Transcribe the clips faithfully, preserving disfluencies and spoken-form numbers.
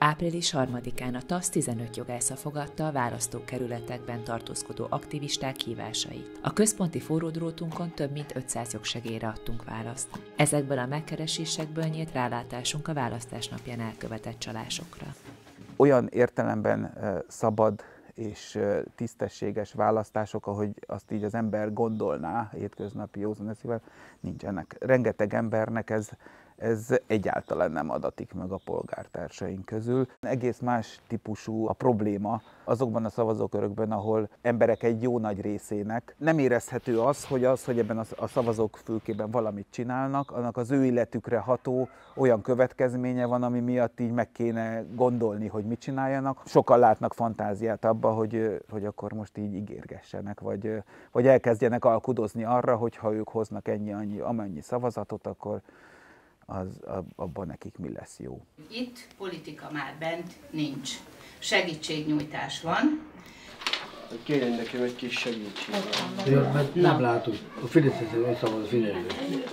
április harmadikán a TASZ tizenöt jogásza fogadta a választókerületekben tartózkodó aktivisták hívásait. A központi forródrótunkon több mint ötszáz jogsegélyre adtunk választ. Ezekből a megkeresésekből nyílt rálátásunk a választás napján elkövetett csalásokra. Olyan értelemben szabad és tisztességes választások, ahogy azt így az ember gondolná hétköznapi józan eszével, nincsenek. Rengeteg embernek ez, ez egyáltalán nem adatik meg a polgártársaink közül. Egész más típusú a probléma azokban a szavazókörökben, ahol emberek egy jó nagy részének nem érezhető az, hogy az, hogy ebben a szavazók fülkében valamit csinálnak, annak az ő életükre ható olyan következménye van, ami miatt így meg kéne gondolni, hogy mit csináljanak. Sokan látnak fantáziát abba, hogy, hogy akkor most így ígérgessenek, vagy, vagy elkezdjenek alkudozni arra, hogy ha ők hoznak ennyi, annyi, amennyi szavazatot, akkor az, abban nekik mi lesz jó. Itt politika már bent nincs. Segítségnyújtás van. Kérjen nekem egy kis segítség. Ja, mert nem látunk. A Fideszre szavaz a Fideszre.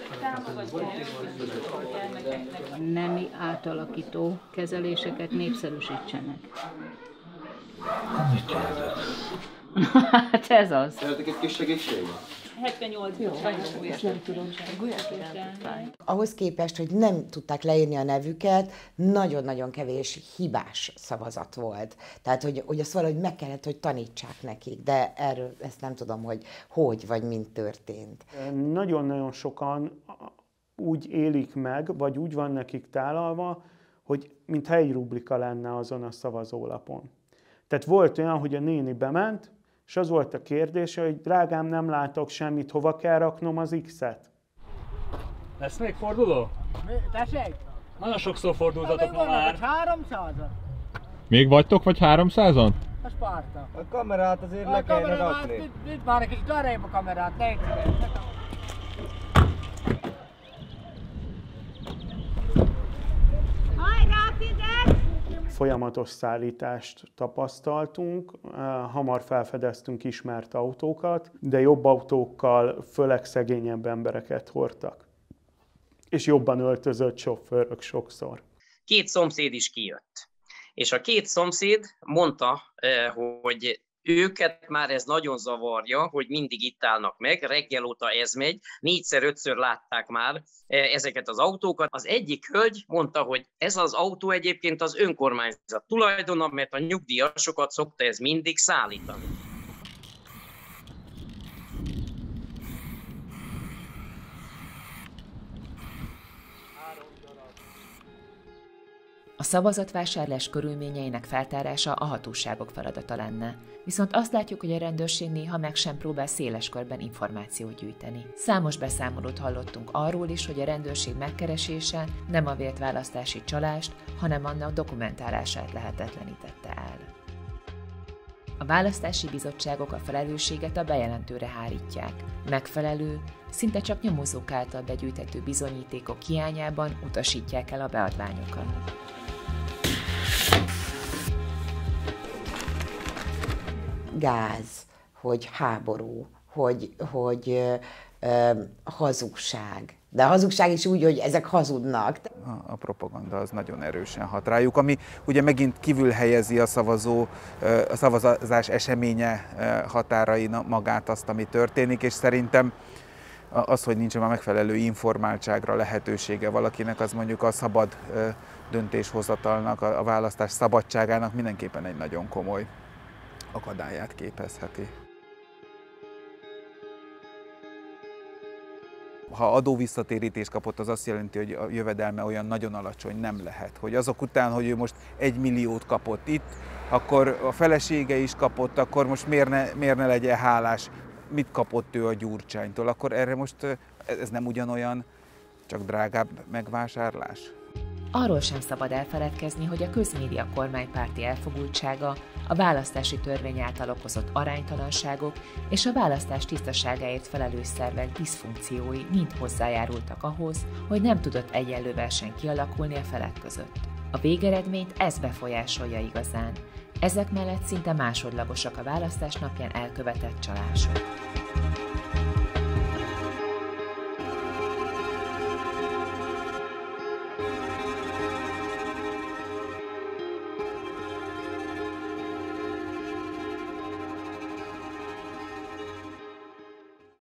Nemi átalakító kezeléseket népszerűsítsenek. Mit csináltak? Hát ez az. Szeretek egy kis segítséget? hetvennyolc jó, nem tudom. Ahhoz képest, hogy nem tudták leírni a nevüket, nagyon-nagyon kevés hibás szavazat volt. Tehát, hogy, hogy azt valahogy meg kellett, hogy tanítsák nekik, de erről ezt nem tudom, hogy hogy vagy mint történt. Nagyon-nagyon sokan úgy élik meg, vagy úgy van nekik tálalva, hogy mintha egy rubrika lenne azon a szavazólapon. Tehát volt olyan, hogy a néni bement, és az volt a kérdése, hogy drágám, nem látok semmit, hova kell raknom az X-et? Lesz még forduló? Tessék? Nagyon sokszor fordultatok ma már. háromszázan? Még vagytok, vagy háromszázan? A Sparta. A kamerát azért le kellene rakni. Itt már egy kicsit arrébb a kamerát, légy szíves. Hajrá, Fidesz! Folyamatos szállítást tapasztaltunk, hamar felfedeztünk ismert autókat, de jobb autókkal főleg szegényebb embereket hordtak. És jobban öltözött sofőrök sokszor. Két szomszéd is kijött. És a két szomszéd mondta, hogy őket már ez nagyon zavarja, hogy mindig itt állnak meg, reggel óta ez megy, négyszer-ötször látták már ezeket az autókat. Az egyik hölgy mondta, hogy ez az autó egyébként az önkormányzat tulajdona, mert a nyugdíjasokat szokta ez mindig szállítani. A szavazatvásárlás körülményeinek feltárása a hatóságok feladata lenne. Viszont azt látjuk, hogy a rendőrség néha meg sem próbál széles körben információt gyűjteni. Számos beszámolót hallottunk arról is, hogy a rendőrség megkeresése nem a vélt választási csalást, hanem annak dokumentálását lehetetlenítette el. A választási bizottságok a felelősséget a bejelentőre hárítják. Megfelelő, szinte csak nyomozók által begyűjthető bizonyítékok hiányában utasítják el a beadványokat. Gáz, hogy háború, hogy, hogy ö, ö, hazugság. De a hazugság is úgy, hogy ezek hazudnak. A, a propaganda az nagyon erősen hat rájuk, ami ugye megint kívül helyezi a szavazó, a szavazás eseménye határain magát, azt, ami történik, és szerintem az, hogy nincs már megfelelő informáltságra lehetősége valakinek, az mondjuk a szabad döntéshozatalnak, a választás szabadságának mindenképpen egy nagyon komoly akadályát képezheti. Ha adóvisszatérítést kapott, az azt jelenti, hogy a jövedelme olyan nagyon alacsony nem lehet. Hogy azok után, hogy ő most egy milliót kapott itt, akkor a felesége is kapott, akkor most miért ne, miért ne legyen hálás, mit kapott ő a Gyurcsánytól, akkor erre most ez nem ugyanolyan, csak drágább megvásárlás? Arról sem szabad elfeledkezni, hogy a közmédia kormánypárti elfogultsága, a választási törvény által okozott aránytalanságok és a választás tisztaságáért felelős szervek diszfunkciói mind hozzájárultak ahhoz, hogy nem tudott egyenlő verseny kialakulni a felek között. A végeredményt ez befolyásolja igazán. Ezek mellett szinte másodlagosak a választás napján elkövetett csalások.